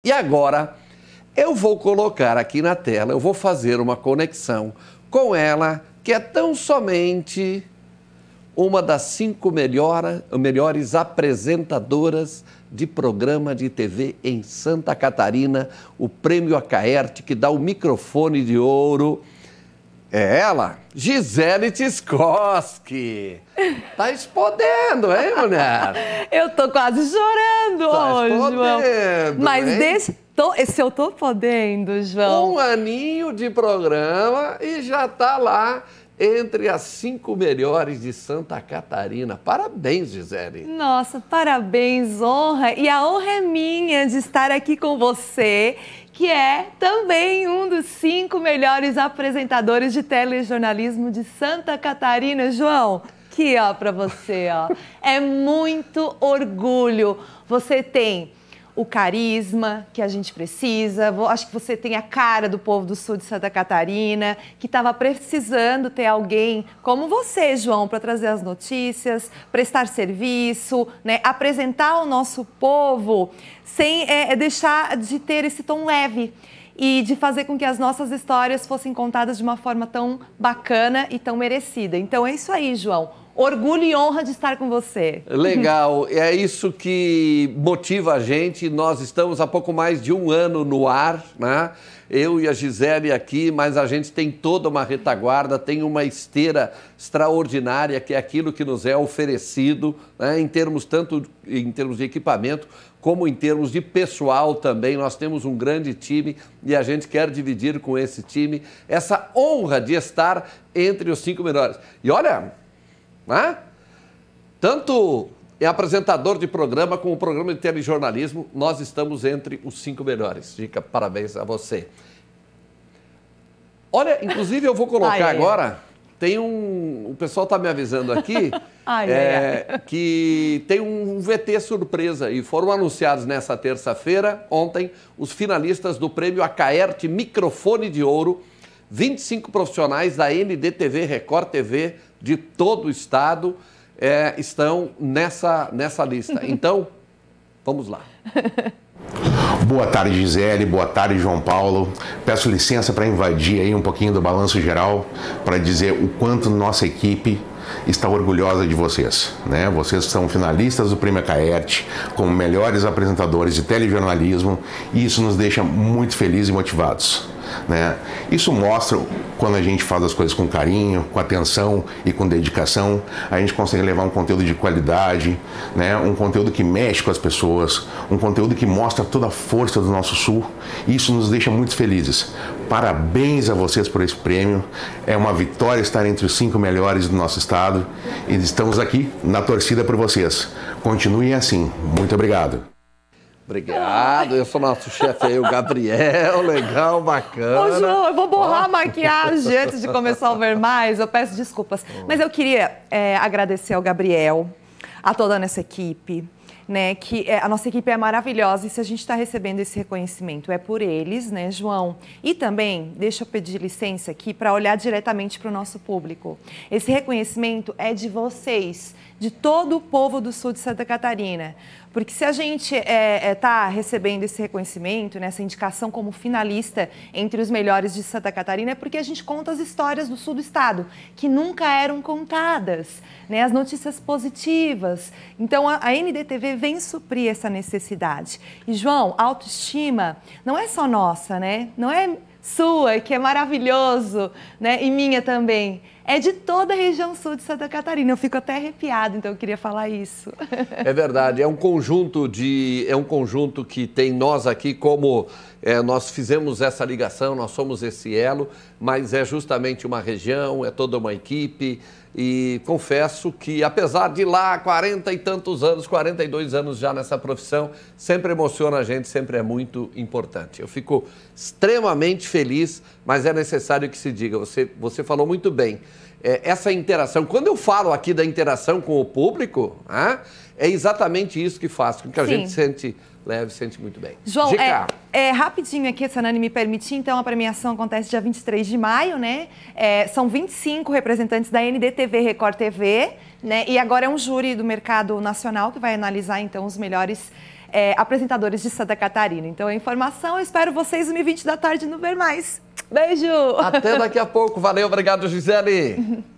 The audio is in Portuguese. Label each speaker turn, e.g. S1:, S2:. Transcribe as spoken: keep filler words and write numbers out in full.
S1: E agora eu vou colocar aqui na tela, eu vou fazer uma conexão com ela, que é tão somente uma das cinco melhor, melhores apresentadoras de programa de T V em Santa Catarina, o Prêmio Acaerte, que dá o microfone de ouro. É ela, Gisele Tiscoski. Tá explodendo, hein, mulher?
S2: Eu tô quase chorando
S1: tá
S2: hoje, João. Mas
S1: hein?
S2: deixa... Tô, se eu tô podendo, João...
S1: Um aninho de programa e já tá lá entre as cinco melhores de Santa Catarina. Parabéns, Gisele.
S2: Nossa, parabéns, honra. E a honra é minha de estar aqui com você, que é também um dos cinco melhores apresentadores de telejornalismo de Santa Catarina. João, aqui, ó, pra você, ó. É muito orgulho. Você tem o carisma que a gente precisa, acho que você tem a cara do povo do sul de Santa Catarina, que estava precisando ter alguém como você, João, para trazer as notícias, prestar serviço, né, apresentar ao nosso povo sem é, deixar de ter esse tom leve e de fazer com que as nossas histórias fossem contadas de uma forma tão bacana e tão merecida. Então é isso aí, João. Orgulho e honra de estar com você.
S1: Legal, é isso que motiva a gente. Nós estamos há pouco mais de um ano no ar, né? Eu e a Gisele aqui, mas a gente tem toda uma retaguarda, tem uma esteira extraordinária, que é aquilo que nos é oferecido, né? Em termos tanto em termos de equipamento, como em termos de pessoal também. Nós temos um grande time e a gente quer dividir com esse time essa honra de estar entre os cinco melhores. E olha... Né? Tanto é apresentador de programa como programa de telejornalismo, nós estamos entre os cinco melhores. Fica parabéns a você. Olha, inclusive eu vou colocar ai, agora, tem um... O pessoal está me avisando aqui
S2: ai,
S1: é,
S2: ai.
S1: que tem um V T surpresa e foram anunciados nessa terça-feira, ontem, os finalistas do Prêmio Acaerte Microfone de Ouro, vinte e cinco profissionais da N D T V, Record T V, de todo o estado, é, estão nessa, nessa lista. Então, vamos lá.
S3: Boa tarde, Gisele. Boa tarde, João Paulo. Peço licença para invadir aí um pouquinho do balanço geral, para dizer o quanto nossa equipe está orgulhosa de vocês, né? Vocês são finalistas do Prêmio Acaerte, como melhores apresentadores de telejornalismo, e isso nos deixa muito felizes e motivados, né? Isso mostra quando a gente faz as coisas com carinho, com atenção e com dedicação, a gente consegue levar um conteúdo de qualidade, né? Um conteúdo que mexe com as pessoas, um conteúdo que mostra toda a força do nosso sul, e isso nos deixa muito felizes. Parabéns a vocês por esse prêmio, é uma vitória estar entre os cinco melhores do nosso estado e estamos aqui na torcida por vocês. Continuem assim. Muito obrigado.
S1: Obrigado, eu sou nosso chefe aí, o Gabriel, legal, bacana.
S2: Ô, João, eu vou borrar a maquiagem antes de começar a ver mais, eu peço desculpas. Mas eu queria é, agradecer ao Gabriel, a toda a nossa equipe, né, que é, a nossa equipe é maravilhosa e se a gente está recebendo esse reconhecimento é por eles, né, João? E também, deixa eu pedir licença aqui para olhar diretamente para o nosso público. Esse reconhecimento é de vocês, de todo o povo do sul de Santa Catarina. Porque se a gente está é, é, tá recebendo esse reconhecimento, né, essa indicação como finalista entre os melhores de Santa Catarina, é porque a gente conta as histórias do sul do estado, que nunca eram contadas, né, as notícias positivas. Então, a, a N D T V vem suprir essa necessidade. E, João, autoestima não é só nossa, né? Não é sua, que é maravilhoso, né? E minha também. É de toda a região sul de Santa Catarina. Eu fico até arrepiada, então eu queria falar isso.
S1: É verdade, é um conjunto de, é um conjunto que tem nós aqui como é, nós fizemos essa ligação, nós somos esse elo, mas é justamente uma região, é toda uma equipe. E confesso que, apesar de lá quarenta e tantos anos, quarenta e dois anos já nessa profissão, sempre emociona a gente, sempre é muito importante. Eu fico extremamente feliz, mas é necessário que se diga, você, você falou muito bem, é, essa interação, quando eu falo aqui da interação com o público, ah, é exatamente isso que faz, com que a
S2: Sim.
S1: gente sente leve, sente muito bem.
S2: João, é, é rapidinho aqui, se a Nani me permitir, então a premiação acontece dia vinte e três de maio, né? É, são vinte e cinco representantes da N D T V, Record T V, né? E agora é um júri do mercado nacional que vai analisar, então, os melhores é, apresentadores de Santa Catarina. Então, a informação, eu espero vocês no vinte da tarde no Ver Mais. Beijo!
S1: Até daqui a pouco. Valeu, obrigado, Gisele!